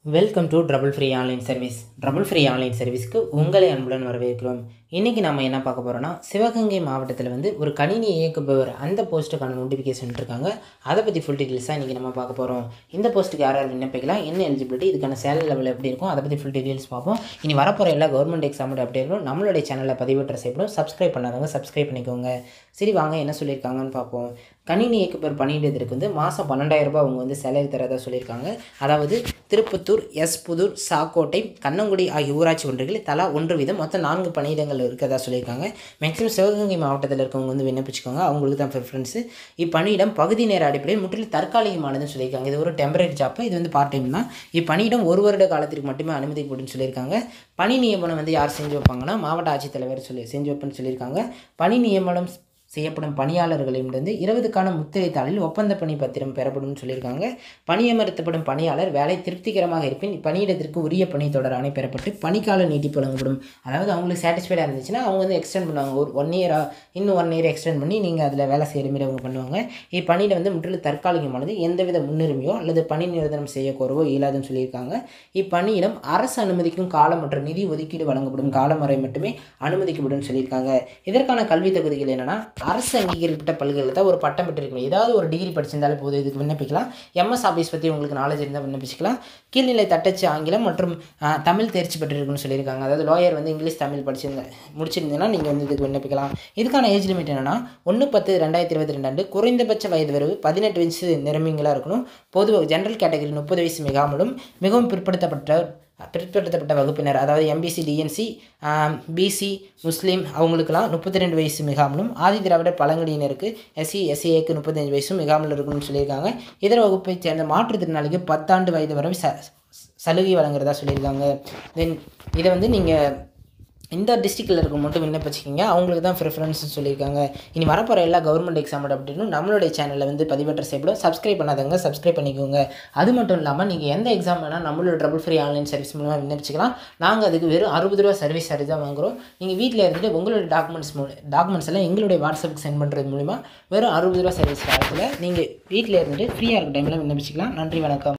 Welcome to trouble free online service. Trouble free online சர்வீஸ்க்கு உங்களை அன்புடன் வரவேற்கிறோம். இன்றைக்கி நம்ம என்ன பார்க்க போகிறோன்னா, சிவகங்கை மாவட்டத்தில் ஒரு கணினி இயக்குபவர் அந்த போஸ்ட்டுக்கான நோட்டிஃபிகேஷன் இருக்காங்க. அதை பற்றி ஃபுல் டீட்டெயில்ஸாக இன்றைக்கி நம்ம பார்க்க போகிறோம். இந்த போஸ்ட்டுக்கு யார் விண்ணப்பிக்கலாம், என்ன எலிஜிபிலிட்டி, இதுக்கான சேலரி லெவல் எப்படி இருக்கும், அதை பற்றி ஃபுல் டீட்டெயில்ஸ் பார்ப்போம். இனி வரப்போகிற எல்லா கவர்மெண்ட் எக்ஸாமோட அப்டேட் இருக்கும். நம்மளுடைய சேனலில் பதிவேற்ற செய்யப்படும். சப்ஸ்கிரைப் பண்ணாதவங்க சப்ஸ்கிரைப் பண்ணிக்கோங்க. சரி, வாங்க என்ன சொல்லியிருக்காங்கன்னு பார்ப்போம். கணினி இயக்குபவர் பணியிடத்திற்கு மாதம் 12,000 ரூபாய் அவங்க சேலரி தரதாக சொல்லியிருக்காங்க. அதாவது திருப்பத்தூர், புதூர், சாக்கோட்டை, கண்ணங்குடி ஆகிய ஊராட்சி ஒன்றியங்களில் தலா 1 வீதம் மொத்தம் 4 பணியிடங்கள் இருக்கிறதா சொல்லியிருக்காங்க. மேக்ஸிமம் சிவகங்கை மாவட்டத்தில் இருக்கவங்க விண்ணப்பிச்சுக்கோங்க, அவங்களுக்கு தான் ப்ரிஃபரன்ஸு. இப்பணியிடம் பகுதி நேர அடிப்படையில் முற்றிலும் தற்காலிகமானதுன்னு சொல்லியிருக்காங்க. இது ஒரு டெம்பரரி ஜாப், இது பார்ட் டைம் தான். இப்பணியிடம் 1 வருட காலத்திற்கு மட்டுமே அனுமதிக்கப்படும் சொல்லியிருக்காங்க. பணி நியமனம் யார் செஞ்சு வைப்பாங்கன்னா, மாவட்ட ஆட்சித்தலைவர் செஞ்சு வைப்பேன்னு சொல்லியிருக்காங்க. பணி நியமனம் செய்யப்படும் பணியாளர்களிடமிருந்து 20க்கான முத்திரை தாளில் ஒப்பந்த பணி பத்திரம் பெறப்படும் சொல்லியிருக்காங்க. பணியமர்த்தப்படும் பணியாளர் வேலை திருப்திகரமாக இருப்பின் பணியிடத்திற்கு உரிய பணி தொடர் ஆணை பெறப்பட்டு பணிக்கால நீட்டிப்பு வழங்கப்படும். அதாவது அவங்களுக்கு சாட்டிஸ்ஃபைடாக இருந்துச்சுன்னா அவங்க எக்ஸ்டெண்ட் பண்ணுவாங்க. ஒரு 1 இயராக இன்னும் 1 இயர் எக்ஸ்டெண்ட் பண்ணி நீங்கள் அதில் வேலை செய்கிற மாரி அவங்க பண்ணுவாங்க. இப்பணியிடம் முற்றிலும் தற்காலிகமானது, எந்தவித முன்னுரிமையோ அல்லது பணி நிறுவனம் செய்ய கோரவோ இயலாதுன்னு சொல்லியிருக்காங்க. இப்பணியிடம் அரசு அனுமதிக்கும் காலம் மற்றும் நிதி ஒதுக்கீடு வழங்கப்படும் காலம் வரை மட்டுமே அனுமதிக்கப்படும் சொல்லியிருக்காங்க. இதற்கான கல்வி தகுதிகள் என்னென்னா, அரசு அங்கீகரிக்கப்பட்ட பல்கலைக்கழகத்தில் ஒரு பட்டம் பெற்றிருக்கணும். ஏதாவது ஒரு டிகிரி படிச்சிருந்தாலும் போதும், இதுக்கு விண்ணப்பிக்கலாம். எம்எஸ் ஆஃபீஸ் பற்றி உங்களுக்கு நாலேஜ் இருந்தால் விண்ணப்பிச்சிக்கலாம். கீழ்நிலை தட்டச்சு ஆங்கிலம் மற்றும் தமிழ் தேர்ச்சி பெற்றிருக்குன்னு சொல்லியிருக்காங்க. அதாவது லோயர் இங்கிலீஷ் தமிழ் முடிச்சிருந்தீங்கன்னா நீங்கள் இதுக்கு விண்ணப்பிக்கலாம். இதுக்கான ஏஜ் லிமிட் என்னென்னா 1/10/2022 அன்று குறைந்தபட்ச வயது வரவு 18 வயசு நிரம்பிங்களாக இருக்கணும். பொதுவாக ஜென்ரல் கேட்டகரி 30 வயசு மிகாமலும், மிகவும் பிற்படுத்தப்பட்ட வகுப்பினர், அதாவது எம்பிசி, டிஎன்சி, பிசி, முஸ்லீம் அவங்களுக்கெல்லாம் 32 வயசு மிகாமலும், ஆதி திராவிடர் பழங்குடியினருக்கு எஸ்சிஏக்கு 35 வயசும் மிகாமல் இருக்கணும்னு சொல்லியிருக்காங்க. இதர வகுப்பை சேர்ந்த மாற்றுத்திறனாளிக்கு 10 ஆண்டு வயது வரை சலுகை வழங்குறதா சொல்லியிருக்காங்க. தென் இதை நீங்கள் இந்த டிஸ்ட்ரிக்டில் இருக்க மட்டும் விண்ணப்பிச்சிக்கிங்க, அவங்களுக்கு தான் ப்ரிஃபரன்ஸ் சொல்லியிருக்காங்க. இனி வரப்போகிற எல்லா கவர்மெண்ட் எக்ஸாமோட அப்டேட்டும் நம்மளுடைய சேனலில் பதிவேற்ற செய்யப்படும். சப்ஸ்கிரைப் பண்ணாதவங்க சப்ஸ்கிரைப் பண்ணிக்கோங்க. அது மட்டும் இல்லாமல் நீங்கள் எந்த எக்ஸாம் வேணால் நம்மளோட ட்ரபிள் ஃப்ரீ ஆன்லைன் சர்வீஸ் மூலமாக விண்ணப்பிச்சிக்கலாம். நாங்கள் அதுக்கு வெறும் 60 ரூபா சர்வீஸ் சார்ஜ் தான் வாங்குகிறோம். நீங்கள் வீட்டில் இருந்துட்டு உங்களுடைய டாக்குமெண்ட்ஸ் எல்லாம் எங்களுடைய வாட்ஸ்அப்புக்கு சென்ட் பண்ணுறது மூலிமா வெறும் 60 ரூபா சர்வீஸ் சார்ஜில் நீங்கள் வீட்டில் இருந்துட்டு ஃப்ரீயாக இருக்க டைமில் விண்ணப்பிச்சிக்கலாம். நன்றி, வணக்கம்.